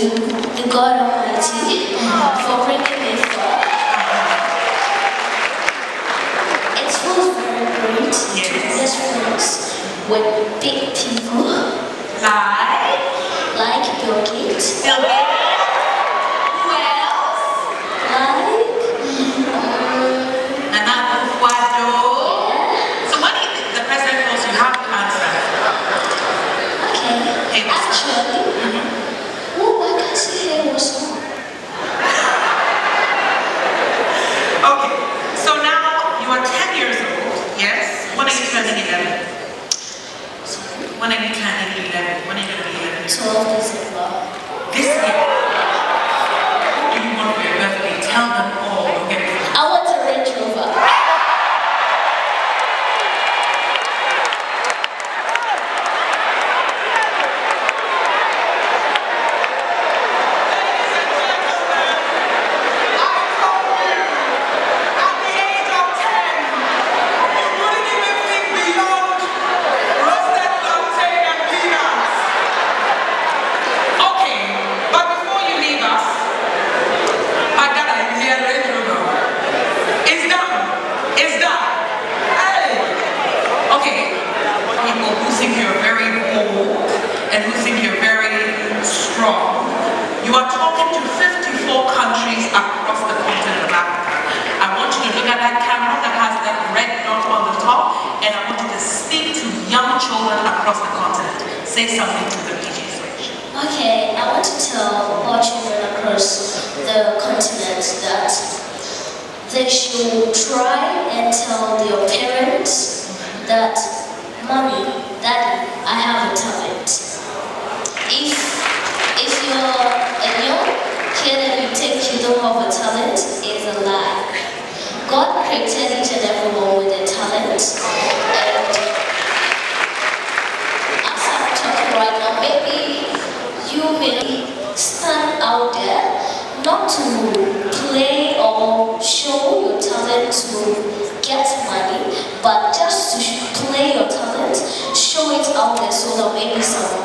to the God Almighty for bringing me far. It feels very great to be best friends with big people. Like Bill Gates. Bill Gates? Who else? Like Nana Akufo-Addo. So when the president calls, you have to answer. Okay. Actually, why can't you hear your song? Okay. So now you are 10 years old. Yes. When are you turning 11? When are you turning 11? When are you going to be 11? 12 December. This year. What do you want for your birthday? Tell them all. I want a Range Rover. You are talking to 54 countries across the continent of Africa. I want you to look at that camera that has that red dot on the top, and I want you to speak to young children across the continent. Say something to them, PG Switch. Okay, I want to tell all children across the continent that they should try and tell their parents that, Mommy, Daddy, I have a talent. If you're a young kid and you think you don't have a talent, it's a lie. God created each and everyone with a talent. And as I'm talking right now, maybe you may stand out there not to play or show your talent to get money, but just to play your talent, show it out there so that maybe someone